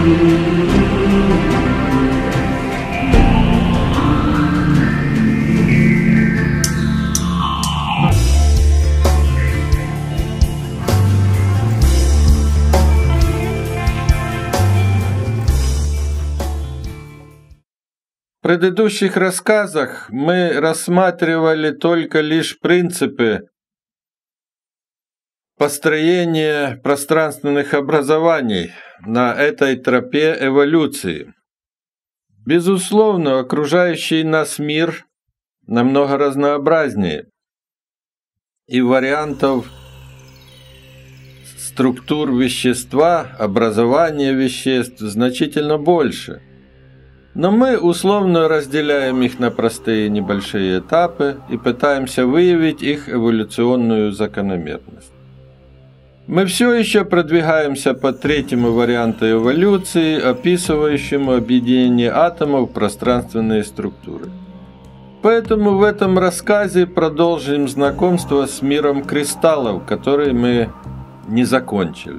В предыдущих рассказах мы рассматривали только лишь принципы построения пространственных образований на этой тропе эволюции. Безусловно, окружающий нас мир намного разнообразнее, и вариантов структур вещества, образования веществ значительно больше. Но мы условно разделяем их на простые небольшие этапы и пытаемся выявить их эволюционную закономерность. Мы все еще продвигаемся по третьему варианту эволюции, описывающему объединение атомов в пространственные структуры. Поэтому в этом рассказе продолжим знакомство с миром кристаллов, который мы не закончили.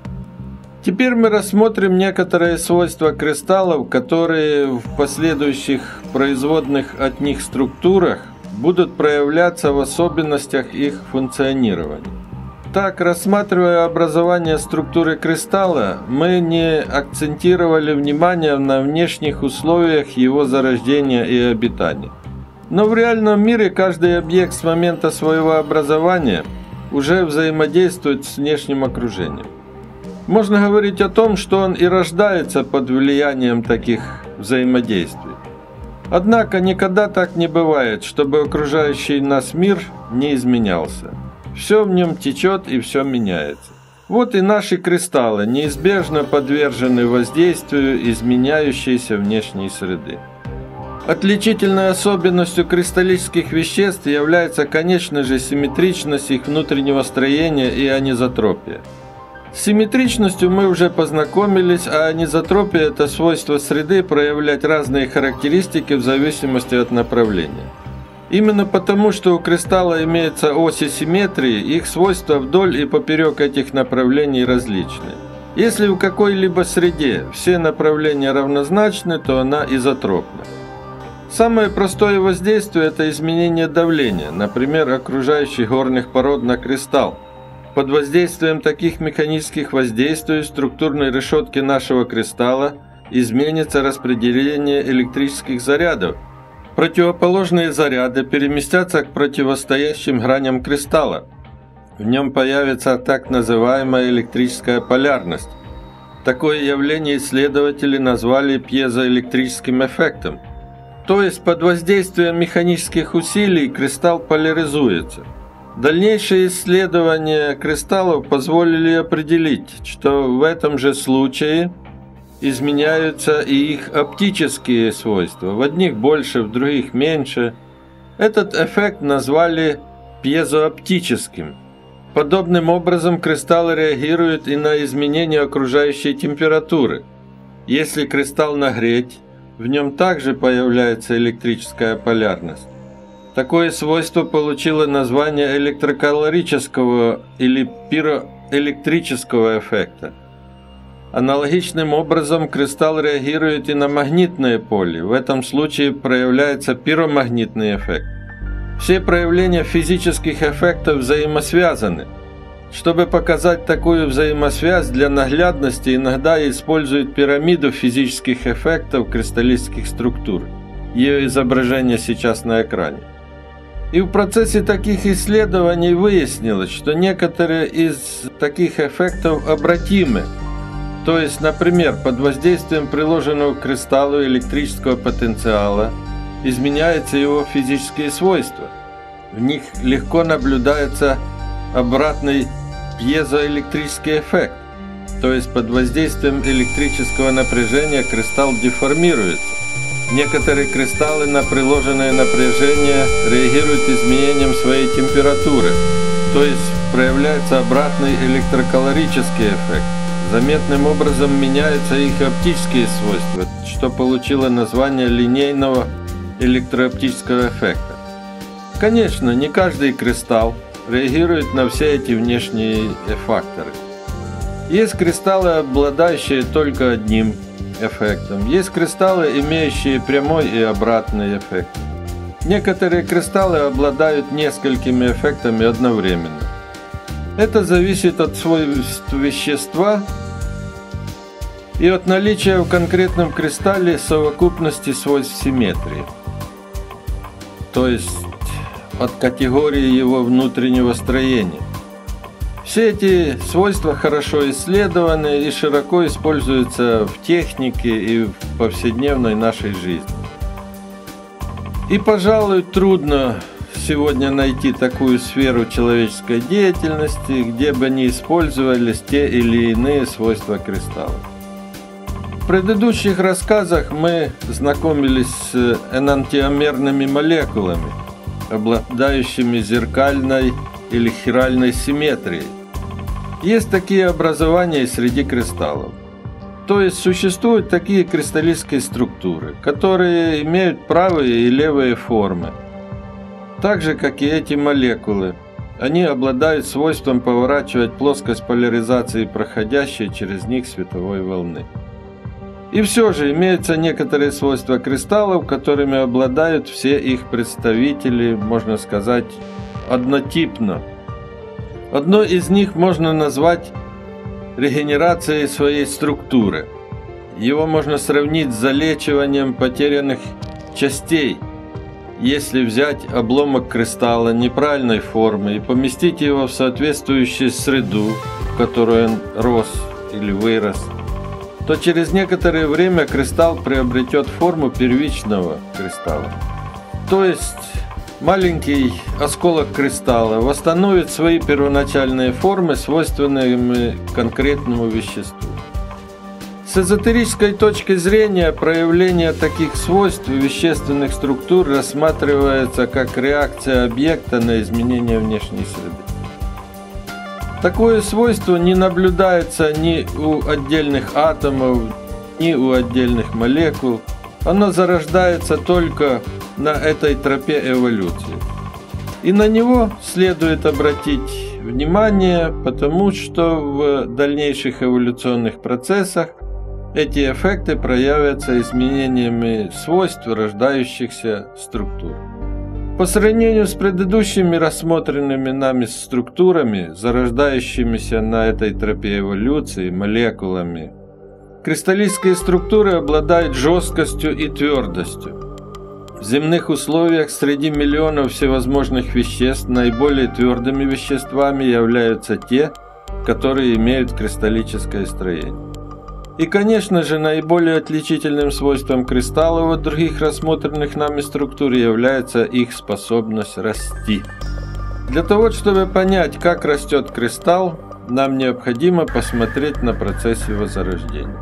Теперь мы рассмотрим некоторые свойства кристаллов, которые в последующих производных от них структурах будут проявляться в особенностях их функционирования. Так, рассматривая образование структуры кристалла, мы не акцентировали внимание на внешних условиях его зарождения и обитания. Но в реальном мире каждый объект с момента своего образования уже взаимодействует с внешним окружением. Можно говорить о том, что он и рождается под влиянием таких взаимодействий. Однако никогда так не бывает, чтобы окружающий нас мир не изменялся. Все в нем течет и все меняется. Вот и наши кристаллы неизбежно подвержены воздействию изменяющейся внешней среды. Отличительной особенностью кристаллических веществ является, конечно же, симметричность их внутреннего строения и анизотропия. С симметричностью мы уже познакомились, а анизотропия – это свойство среды проявлять разные характеристики в зависимости от направления. Именно потому, что у кристалла имеются оси симметрии, их свойства вдоль и поперек этих направлений различны. Если в какой-либо среде все направления равнозначны, то она изотропна. Самое простое воздействие – это изменение давления, например, окружающих горных пород на кристалл. Под воздействием таких механических воздействий в структурной решетке нашего кристалла изменится распределение электрических зарядов. Противоположные заряды переместятся к противостоящим граням кристалла. В нем появится так называемая электрическая полярность. Такое явление исследователи назвали пьезоэлектрическим эффектом. То есть под воздействием механических усилий кристалл поляризуется. Дальнейшие исследования кристаллов позволили определить, что в этом же случае изменяются и их оптические свойства. В одних больше, в других меньше. Этот эффект назвали пьезооптическим. Подобным образом кристаллы реагируют и на изменения окружающей температуры. Если кристалл нагреть, в нем также появляется электрическая полярность. Такое свойство получило название электрокалорического или пироэлектрического эффекта. Аналогичным образом кристалл реагирует и на магнитное поле. В этом случае проявляется пиромагнитный эффект. Все проявления физических эффектов взаимосвязаны. Чтобы показать такую взаимосвязь, для наглядности иногда используют пирамиду физических эффектов кристаллических структур. Ее изображение сейчас на экране. И в процессе таких исследований выяснилось, что некоторые из таких эффектов обратимы. То есть, например, под воздействием приложенного к кристаллу электрического потенциала изменяются его физические свойства. В них легко наблюдается обратный пьезоэлектрический эффект. То есть, под воздействием электрического напряжения кристалл деформируется. Некоторые кристаллы на приложенное напряжение реагируют изменением своей температуры, то есть проявляется обратный электрокалорический эффект. Заметным образом меняются их оптические свойства, что получило название линейного электрооптического эффекта. Конечно, не каждый кристалл реагирует на все эти внешние факторы. Есть кристаллы, обладающие только одним эффектом. Есть кристаллы, имеющие прямой и обратный эффект. Некоторые кристаллы обладают несколькими эффектами одновременно. Это зависит от свойств вещества и от наличия в конкретном кристалле совокупности свойств симметрии, то есть от категории его внутреннего строения. Все эти свойства хорошо исследованы и широко используются в технике и в повседневной нашей жизни. И, пожалуй, трудно сегодня найти такую сферу человеческой деятельности, где бы не использовались те или иные свойства кристаллов. В предыдущих рассказах мы знакомились с энантиомерными молекулами, обладающими зеркальной или хиральной симметрией. Есть такие образования и среди кристаллов. То есть существуют такие кристаллические структуры, которые имеют правые и левые формы. Так же, как и эти молекулы, они обладают свойством поворачивать плоскость поляризации проходящей через них световой волны. И все же имеются некоторые свойства кристаллов, которыми обладают все их представители, можно сказать, однотипно. Одно из них можно назвать регенерацией своей структуры. Его можно сравнить с залечиванием потерянных частей. Если взять обломок кристалла неправильной формы и поместить его в соответствующую среду, в которой он рос или вырос, то через некоторое время кристалл приобретет форму первичного кристалла. То есть маленький осколок кристалла восстановит свои первоначальные формы, свойственные конкретному веществу. С эзотерической точки зрения проявление таких свойств вещественных структур рассматривается как реакция объекта на изменение внешней среды. Такое свойство не наблюдается ни у отдельных атомов, ни у отдельных молекул. Оно зарождается только на этой тропе эволюции. И на него следует обратить внимание, потому что в дальнейших эволюционных процессах эти эффекты проявятся изменениями свойств рождающихся структур. По сравнению с предыдущими рассмотренными нами структурами, зарождающимися на этой тропе эволюции, молекулами, кристаллические структуры обладают жесткостью и твердостью. В земных условиях среди миллионов всевозможных веществ наиболее твердыми веществами являются те, которые имеют кристаллическое строение. И, конечно же, наиболее отличительным свойством кристаллов от других рассмотренных нами структур является их способность расти. Для того, чтобы понять, как растет кристалл, нам необходимо посмотреть на процесс его зарождения.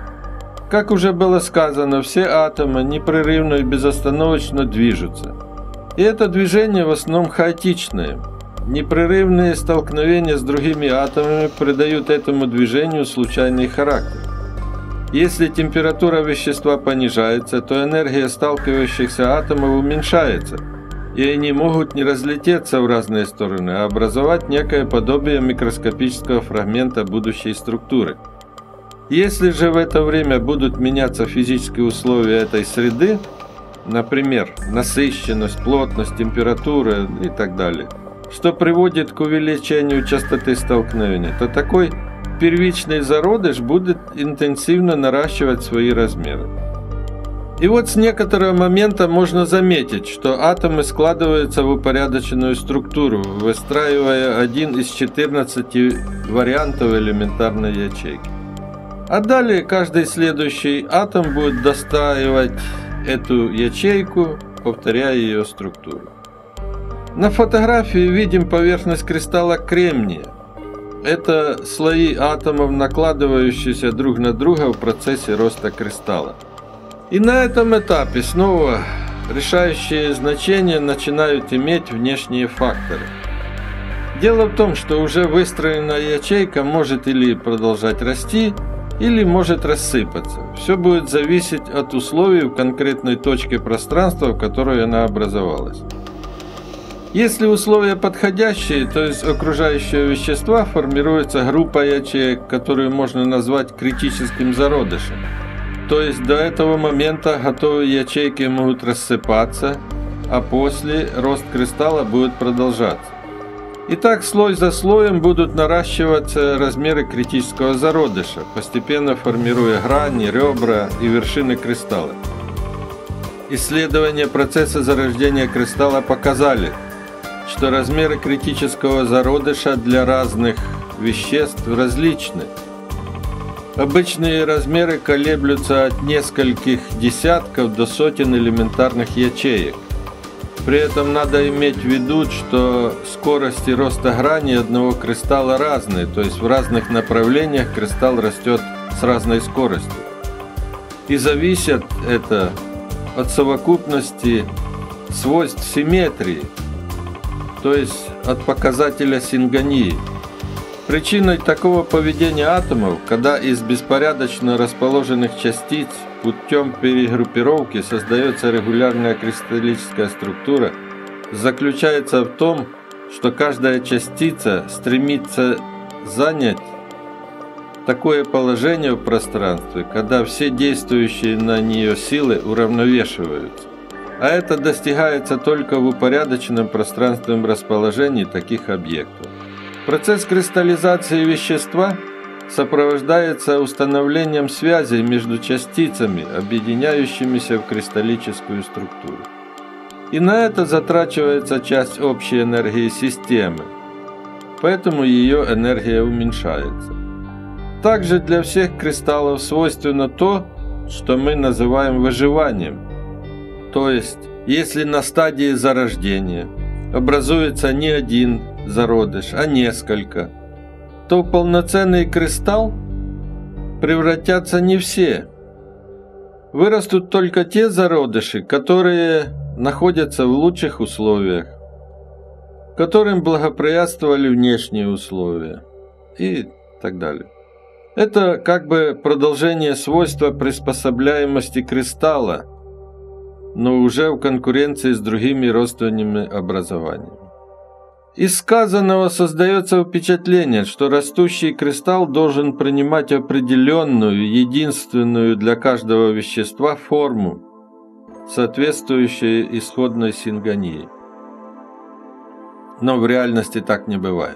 Как уже было сказано, все атомы непрерывно и безостановочно движутся. И это движение в основном хаотичное. Непрерывные столкновения с другими атомами придают этому движению случайный характер. Если температура вещества понижается, то энергия сталкивающихся атомов уменьшается, и они могут не разлететься в разные стороны, а образовать некое подобие микроскопического фрагмента будущей структуры. Если же в это время будут меняться физические условия этой среды, например, насыщенность, плотность, температура и так далее, что приводит к увеличению частоты столкновения, то такой первичный зародыш будет интенсивно наращивать свои размеры. И вот с некоторого момента можно заметить, что атомы складываются в упорядоченную структуру, выстраивая один из 14 вариантов элементарной ячейки. А далее каждый следующий атом будет достраивать эту ячейку, повторяя ее структуру. На фотографии видим поверхность кристалла кремния. Это слои атомов, накладывающиеся друг на друга в процессе роста кристалла. И на этом этапе снова решающее значение начинают иметь внешние факторы. Дело в том, что уже выстроенная ячейка может или продолжать расти, или может рассыпаться. Все будет зависеть от условий в конкретной точке пространства, в которой она образовалась. Если условия подходящие, то из окружающего вещества формируется группа ячеек, которую можно назвать критическим зародышем. То есть до этого момента готовые ячейки могут рассыпаться, а после рост кристалла будет продолжаться. И так слой за слоем будут наращиваться размеры критического зародыша, постепенно формируя грани, ребра и вершины кристалла. Исследования процесса зарождения кристалла показали, что размеры критического зародыша для разных веществ различны. Обычные размеры колеблются от нескольких десятков до сотен элементарных ячеек. При этом надо иметь в виду, что скорости роста граней одного кристалла разные, то есть в разных направлениях кристалл растет с разной скоростью. И зависит это от совокупности свойств симметрии, то есть от показателя сингонии. Причиной такого поведения атомов, когда из беспорядочно расположенных частиц путем перегруппировки создается регулярная кристаллическая структура, заключается в том, что каждая частица стремится занять такое положение в пространстве, когда все действующие на нее силы уравновешиваются. А это достигается только в упорядоченном пространственном расположении таких объектов. Процесс кристаллизации вещества сопровождается установлением связей между частицами, объединяющимися в кристаллическую структуру. И на это затрачивается часть общей энергии системы, поэтому ее энергия уменьшается. Также для всех кристаллов свойственно то, что мы называем выживанием. То есть, если на стадии зарождения образуется не один зародыш, а несколько, то в полноценный кристалл превратятся не все. Вырастут только те зародыши, которые находятся в лучших условиях, которым благоприятствовали внешние условия и так далее. Это как бы продолжение свойства приспособляемости кристалла, но уже в конкуренции с другими родственными образованиями. Из сказанного создается впечатление, что растущий кристалл должен принимать определенную, единственную для каждого вещества форму, соответствующую исходной сингонии. Но в реальности так не бывает.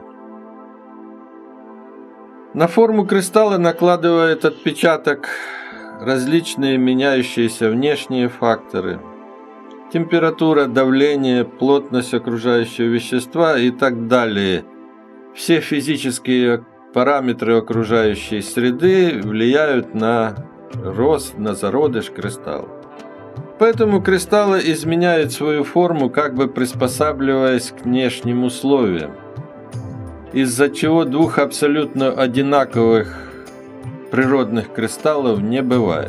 На форму кристалла накладывает отпечаток различные меняющиеся внешние факторы, температура, давление, плотность окружающего вещества и так далее. Все физические параметры окружающей среды влияют на рост, на зародыш кристалла. Поэтому кристаллы изменяют свою форму, как бы приспосабливаясь к внешним условиям, из-за чего двух абсолютно одинаковых природных кристаллов не бывает.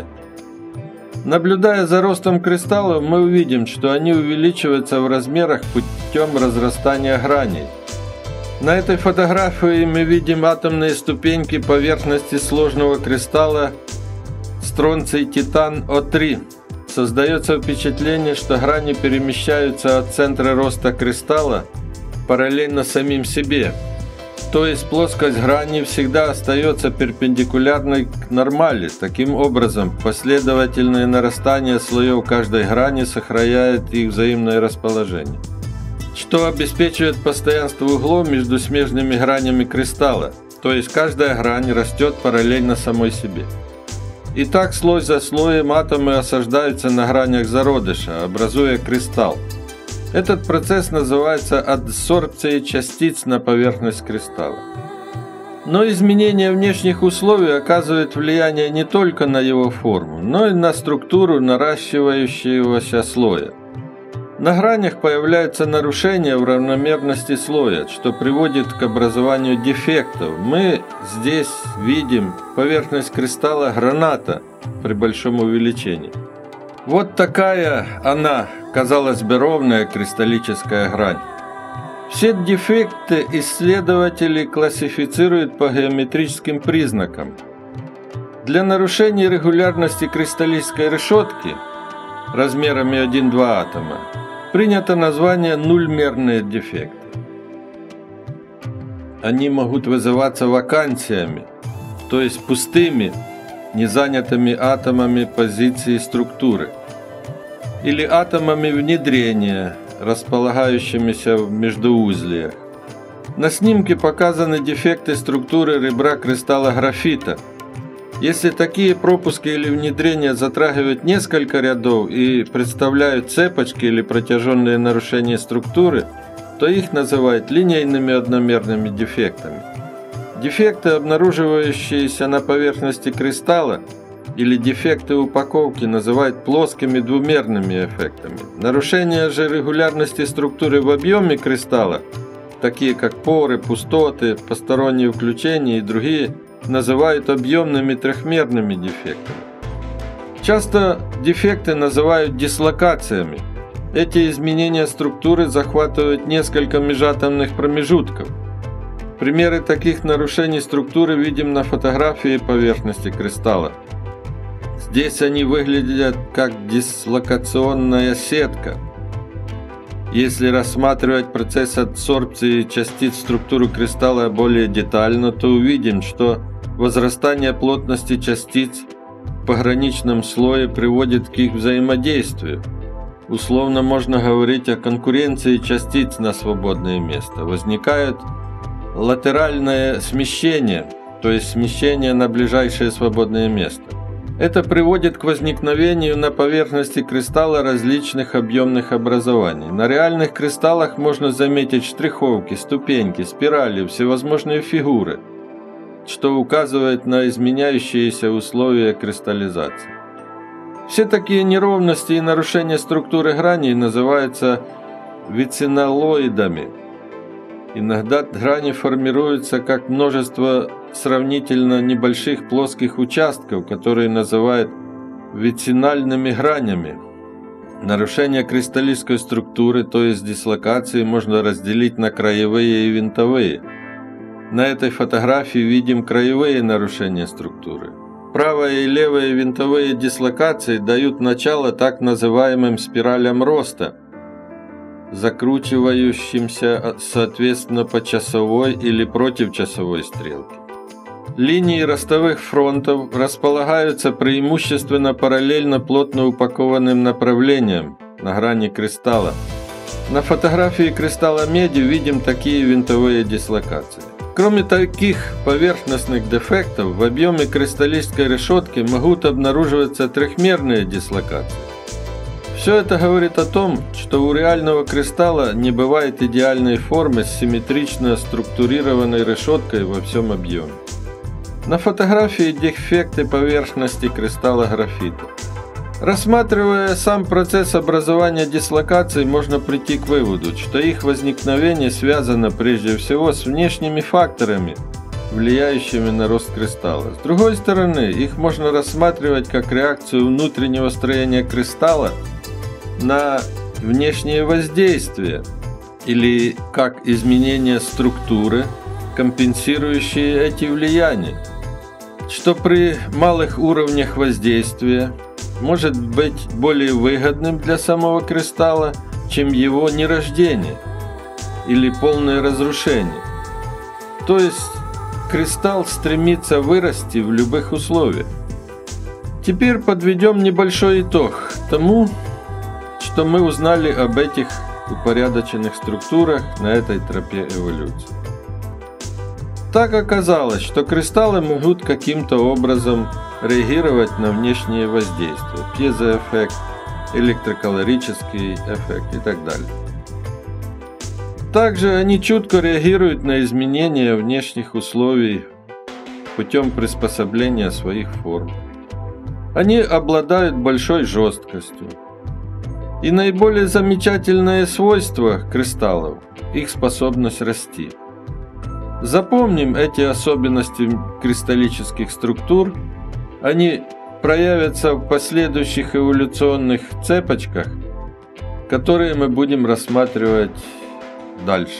Наблюдая за ростом кристаллов, мы увидим, что они увеличиваются в размерах путем разрастания граней. На этой фотографии мы видим атомные ступеньки поверхности сложного кристалла стронций-титан О3. Создается впечатление, что грани перемещаются от центра роста кристалла параллельно самим себе. То есть плоскость грани всегда остается перпендикулярной к нормали. Таким образом, последовательное нарастание слоев каждой грани сохраняет их взаимное расположение, что обеспечивает постоянство углов между смежными гранями кристалла. То есть каждая грань растет параллельно самой себе. И так слой за слоем атомы осаждаются на гранях зародыша, образуя кристалл. Этот процесс называется адсорбцией частиц на поверхность кристалла. Но изменение внешних условий оказывает влияние не только на его форму, но и на структуру наращивающегося слоя. На гранях появляются нарушения в равномерности слоя, что приводит к образованию дефектов. Мы здесь видим поверхность кристалла граната при большом увеличении. Вот такая она, казалось бы, ровная кристаллическая грань. Все дефекты исследователи классифицируют по геометрическим признакам. Для нарушения регулярности кристаллической решетки размерами 1-2 атома принято название нуль-мерные дефекты. Они могут вызываться вакансиями, то есть пустыми, незанятыми атомами позиции структуры, или атомами внедрения, располагающимися в междуузлиях. На снимке показаны дефекты структуры ребра кристалла графита. Если такие пропуски или внедрения затрагивают несколько рядов и представляют цепочки или протяженные нарушения структуры, то их называют линейными одномерными дефектами. Дефекты, обнаруживающиеся на поверхности кристалла, или дефекты упаковки, называют плоскими двумерными эффектами. Нарушения же регулярности структуры в объеме кристалла, такие как поры, пустоты, посторонние включения и другие, называют объемными трехмерными дефектами. Часто дефекты называют дислокациями. Эти изменения структуры захватывают несколько межатомных промежутков. Примеры таких нарушений структуры видим на фотографии поверхности кристалла. Здесь они выглядят как дислокационная сетка. Если рассматривать процесс адсорбции частиц структуры кристалла более детально, то увидим, что возрастание плотности частиц в пограничном слое приводит к их взаимодействию. Условно можно говорить о конкуренции частиц на свободное место. Возникает латеральное смещение, то есть смещение на ближайшее свободное место. Это приводит к возникновению на поверхности кристалла различных объемных образований. На реальных кристаллах можно заметить штриховки, ступеньки, спирали, всевозможные фигуры, что указывает на изменяющиеся условия кристаллизации. Все такие неровности и нарушения структуры граней называются вицинолоидами. Иногда грани формируются как множество сравнительно небольших плоских участков, которые называют вицинальными гранями. Нарушение кристаллической структуры, то есть дислокации, можно разделить на краевые и винтовые. На этой фотографии видим краевые нарушения структуры. Правая и левая винтовые дислокации дают начало так называемым спиралям роста, закручивающимся соответственно по часовой или против часовой стрелке. Линии ростовых фронтов располагаются преимущественно параллельно плотно упакованным направлениям на грани кристалла. На фотографии кристалла меди видим такие винтовые дислокации. Кроме таких поверхностных дефектов, в объеме кристаллической решетки могут обнаруживаться трехмерные дислокации. Все это говорит о том, что у реального кристалла не бывает идеальной формы с симметрично структурированной решеткой во всем объеме. На фотографии дефекты поверхности кристалла графита. Рассматривая сам процесс образования дислокаций, можно прийти к выводу, что их возникновение связано прежде всего с внешними факторами, влияющими на рост кристалла. С другой стороны, их можно рассматривать как реакцию внутреннего строения кристалла на внешние воздействия или как изменение структуры, компенсирующие эти влияния, что при малых уровнях воздействия может быть более выгодным для самого кристалла, чем его нерождение или полное разрушение. То есть кристалл стремится вырасти в любых условиях. Теперь подведем небольшой итог тому, что мы узнали об этих упорядоченных структурах на этой тропе эволюции. Так оказалось, что кристаллы могут каким-то образом реагировать на внешние воздействия, пьезоэффект, электрокалорический эффект и так далее. Также они чутко реагируют на изменения внешних условий путем приспособления своих форм. Они обладают большой жесткостью. И наиболее замечательное свойство кристаллов – их способность расти. Запомним эти особенности кристаллических структур. Они проявятся в последующих эволюционных цепочках, которые мы будем рассматривать дальше.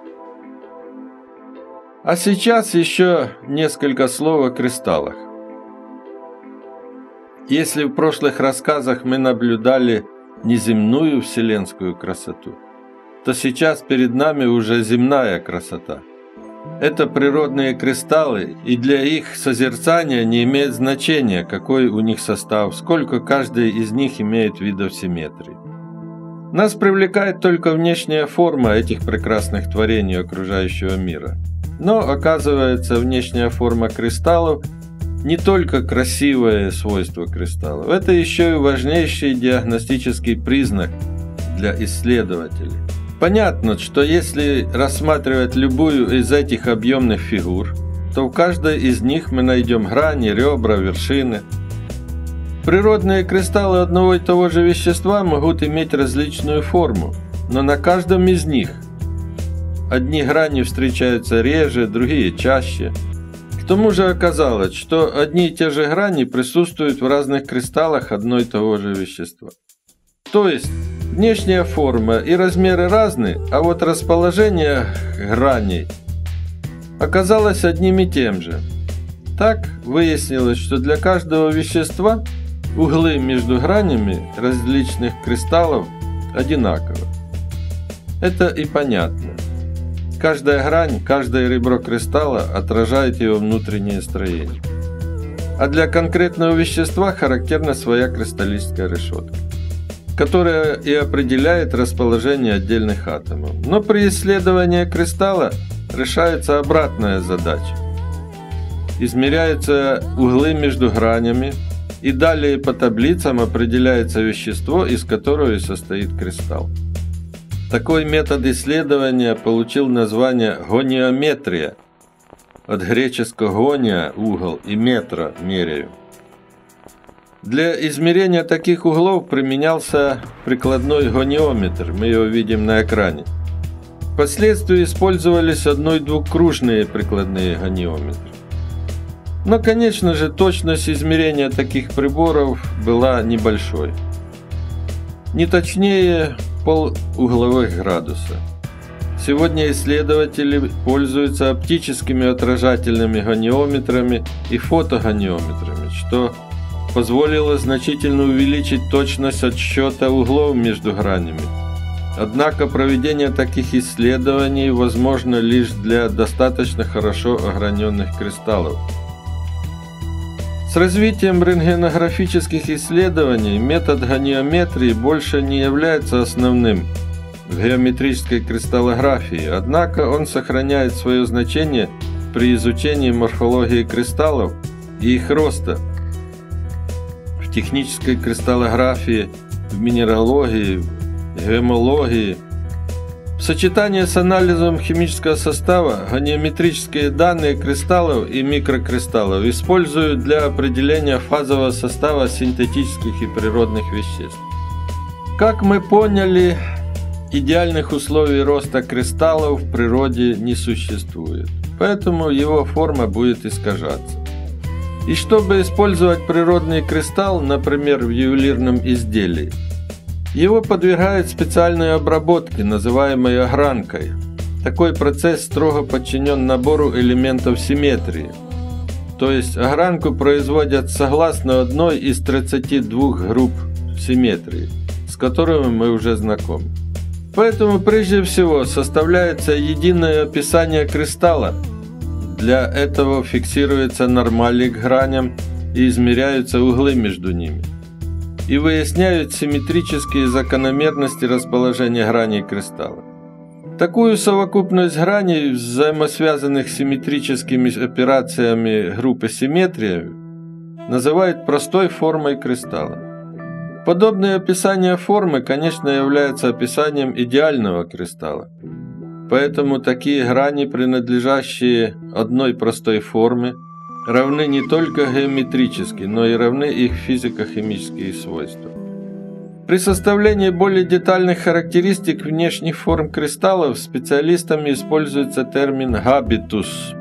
А сейчас еще несколько слов о кристаллах. Если в прошлых рассказах мы наблюдали неземную вселенскую красоту, то сейчас перед нами уже земная красота. Это природные кристаллы, и для их созерцания не имеет значения, какой у них состав, сколько каждый из них имеет видов симметрии. Нас привлекает только внешняя форма этих прекрасных творений окружающего мира. Но, оказывается, внешняя форма кристаллов не только красивое свойство кристаллов, это еще и важнейший диагностический признак для исследователей. Понятно, что если рассматривать любую из этих объемных фигур, то в каждой из них мы найдем грани, ребра, вершины. Природные кристаллы одного и того же вещества могут иметь различную форму, но на каждом из них одни грани встречаются реже, другие чаще. К тому же оказалось, что одни и те же грани присутствуют в разных кристаллах одного и того же вещества. То есть внешняя форма и размеры разные, а вот расположение граней оказалось одним и тем же. Так выяснилось, что для каждого вещества углы между гранями различных кристаллов одинаковы. Это и понятно. Каждая грань, каждое ребро кристалла отражает его внутреннее строение. А для конкретного вещества характерна своя кристаллическая решетка, которая и определяет расположение отдельных атомов. Но при исследовании кристалла решается обратная задача. Измеряются углы между гранями, и далее по таблицам определяется вещество, из которого и состоит кристалл. Такой метод исследования получил название гониометрия, от греческого гония – угол и метра – меряю. Для измерения таких углов применялся прикладной гониометр, мы его видим на экране. Впоследствии использовались одно- и двукружные прикладные гониометры. Но, конечно же, точность измерения таких приборов была небольшой. Не точнее полугловых градуса. Сегодня исследователи пользуются оптическими отражательными гониометрами и фотогониометрами, что позволило значительно увеличить точность отсчета углов между гранями. Однако проведение таких исследований возможно лишь для достаточно хорошо ограненных кристаллов. С развитием рентгенографических исследований метод гониометрии больше не является основным в геометрической кристаллографии, однако он сохраняет свое значение при изучении морфологии кристаллов и их роста в технической кристаллографии, в минералогии, в гемологии. В сочетании с анализом химического состава гониометрические данные кристаллов и микрокристаллов используют для определения фазового состава синтетических и природных веществ. Как мы поняли, идеальных условий роста кристаллов в природе не существует, поэтому его форма будет искажаться. И чтобы использовать природный кристалл, например, в ювелирном изделии, его подвергают специальной обработке, называемой огранкой. Такой процесс строго подчинен набору элементов симметрии. То есть огранку производят согласно одной из 32 групп симметрии, с которыми мы уже знакомы. Поэтому прежде всего составляется единое описание кристалла. Для этого фиксируется нормали к граням и измеряются углы между ними. И выясняют симметрические закономерности расположения граней кристалла. Такую совокупность граней, взаимосвязанных симметрическими операциями группы симметрии, называют простой формой кристалла. Подобное описание формы, конечно, является описанием идеального кристалла. Поэтому такие грани, принадлежащие одной простой форме, равны не только геометрически, но и равны их физико-химические свойства. При составлении более детальных характеристик внешних форм кристаллов специалистами используется термин «габитус»,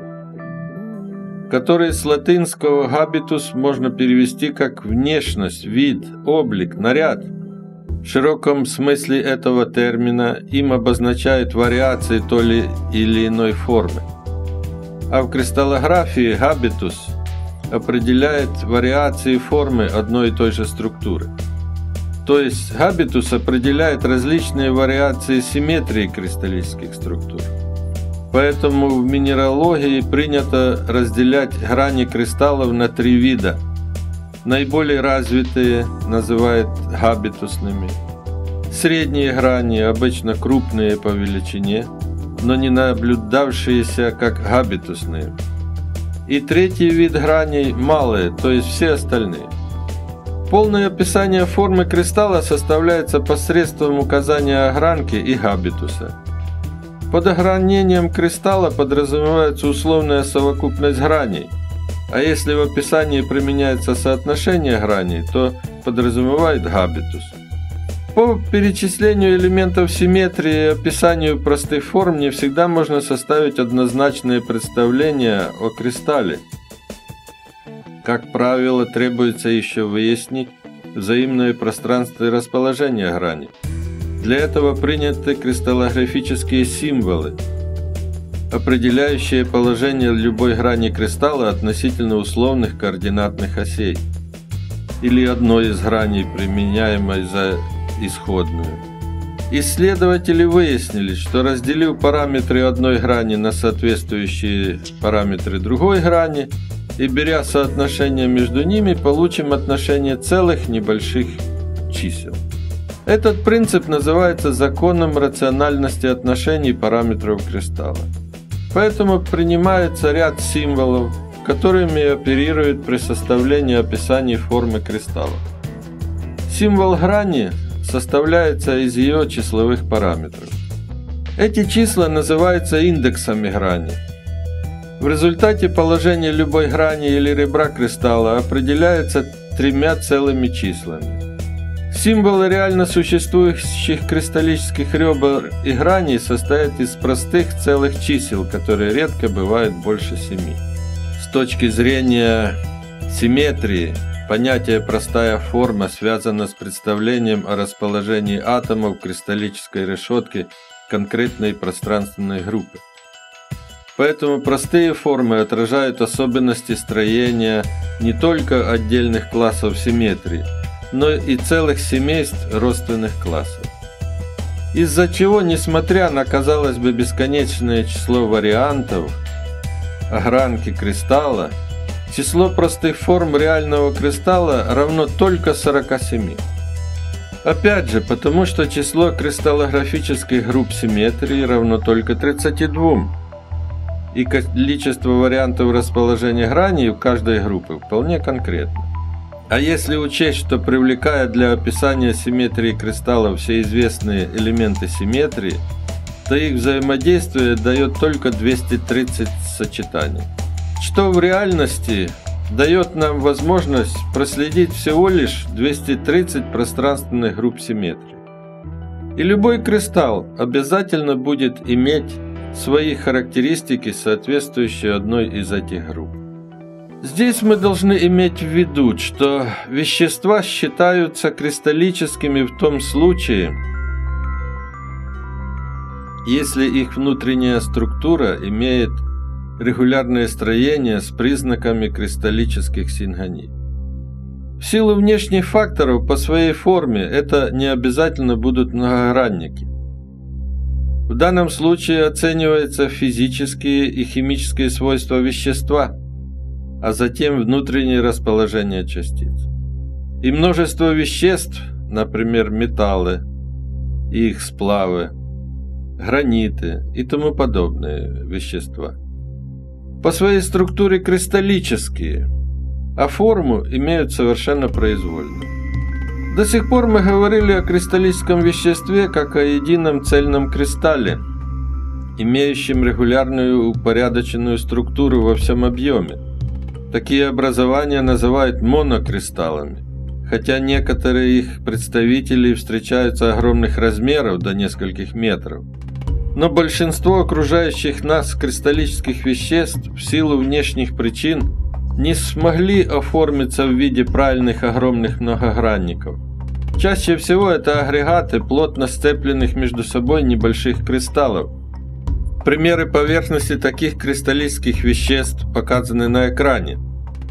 который с латинского «habitus» можно перевести как «внешность», «вид», «облик», «наряд». В широком смысле этого термина им обозначают вариации той или иной формы. А в кристаллографии «habitus» определяет вариации формы одной и той же структуры. То есть габитус определяет различные вариации симметрии кристаллических структур. Поэтому в минералогии принято разделять грани кристаллов на 3 вида. Наиболее развитые называют габитусными. Средние грани, обычно крупные по величине, но не наблюдавшиеся как габитусные. И третий вид граней – малые, то есть все остальные. Полное описание формы кристалла составляется посредством указания огранки и габитуса. Под огранением кристалла подразумевается условная совокупность граней, а если в описании применяется соотношение граней, то подразумевает габитус. По перечислению элементов симметрии и описанию простых форм не всегда можно составить однозначное представление о кристалле. Как правило, требуется еще выяснить взаимное пространство и расположение граней. Для этого приняты кристаллографические символы, определяющие положение любой грани кристалла относительно условных координатных осей или одной из граней, применяемой за исходную. Исследователи выяснили, что разделив параметры одной грани на соответствующие параметры другой грани и беря соотношение между ними, получим отношение целых небольших чисел. Этот принцип называется законом рациональности отношений параметров кристалла. Поэтому принимается ряд символов, которыми оперируют при составлении описаний формы кристалла. Символ грани составляется из ее числовых параметров. Эти числа называются индексами грани. В результате положение любой грани или ребра кристалла определяется 3 целыми числами. Символы реально существующих кристаллических ребер и граней состоят из простых целых чисел, которые редко бывают больше 7. С точки зрения симметрии, понятие «простая форма» связано с представлением о расположении атомов кристаллической решетки конкретной пространственной группы. Поэтому простые формы отражают особенности строения не только отдельных классов симметрии, но и целых семейств родственных классов. Из-за чего, несмотря на, казалось бы, бесконечное число вариантов огранки кристалла, число простых форм реального кристалла равно только 47. Опять же, потому что число кристаллографических групп симметрии равно только 32, и количество вариантов расположения граней у каждой группы вполне конкретно. А если учесть, что привлекая для описания симметрии кристаллов все известные элементы симметрии, то их взаимодействие дает только 230 сочетаний, что в реальности дает нам возможность проследить всего лишь 230 пространственных групп симметрии. И любой кристалл обязательно будет иметь свои характеристики, соответствующие одной из этих групп. Здесь мы должны иметь в виду, что вещества считаются кристаллическими в том случае, если их внутренняя структура имеет регулярное строение с признаками кристаллических сингоний. В силу внешних факторов по своей форме это не обязательно будут многогранники. В данном случае оцениваются физические и химические свойства вещества, а затем внутреннее расположение частиц. И множество веществ, например, металлы и их сплавы, граниты и тому подобные вещества, по своей структуре кристаллические, а форму имеют совершенно произвольно. До сих пор мы говорили о кристаллическом веществе как о едином цельном кристалле, имеющем регулярную упорядоченную структуру во всем объеме. Такие образования называют монокристаллами, хотя некоторые их представители встречаются огромных размеров до нескольких метров. Но большинство окружающих нас кристаллических веществ в силу внешних причин не смогли оформиться в виде правильных огромных многогранников. Чаще всего это агрегаты плотно сцепленных между собой небольших кристаллов. Примеры поверхности таких кристаллических веществ показаны на экране.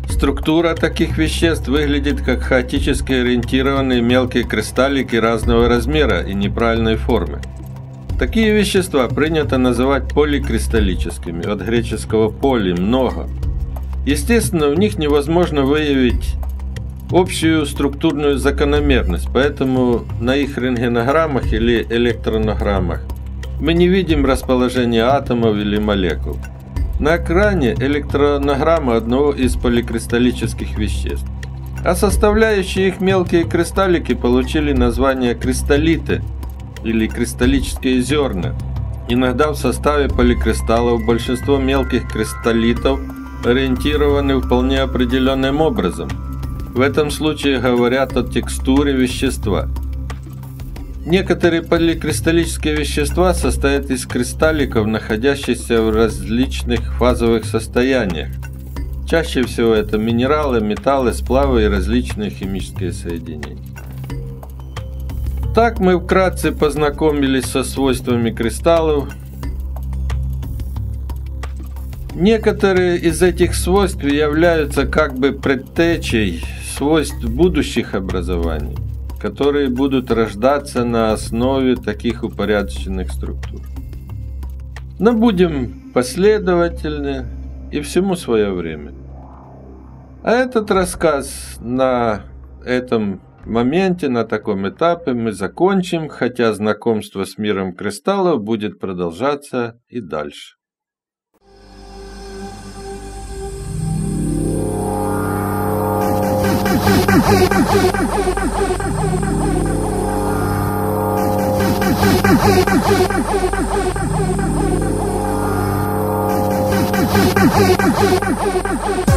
Структура таких веществ выглядит как хаотически ориентированные мелкие кристаллики разного размера и неправильной формы. Такие вещества принято называть поликристаллическими, от греческого «поли» – «много». Естественно, в них невозможно выявить общую структурную закономерность, поэтому на их рентгенограммах или электронограммах мы не видим расположение атомов или молекул. На экране электронограмма одного из поликристаллических веществ, а составляющие их мелкие кристаллики получили название кристаллиты или кристаллические зерна. Иногда в составе поликристаллов большинство мелких кристаллитов ориентированы вполне определенным образом. В этом случае говорят о текстуре вещества. Некоторые поликристаллические вещества состоят из кристалликов, находящихся в различных фазовых состояниях. Чаще всего это минералы, металлы, сплавы и различные химические соединения. Так мы вкратце познакомились со свойствами кристаллов. Некоторые из этих свойств являются как бы предтечей свойств будущих образований, которые будут рождаться на основе таких упорядоченных структур. Но будем последовательны и всему свое время. А этот рассказ на этом моменте, на таком этапе мы закончим, хотя знакомство с миром кристаллов будет продолжаться и дальше. Thank you.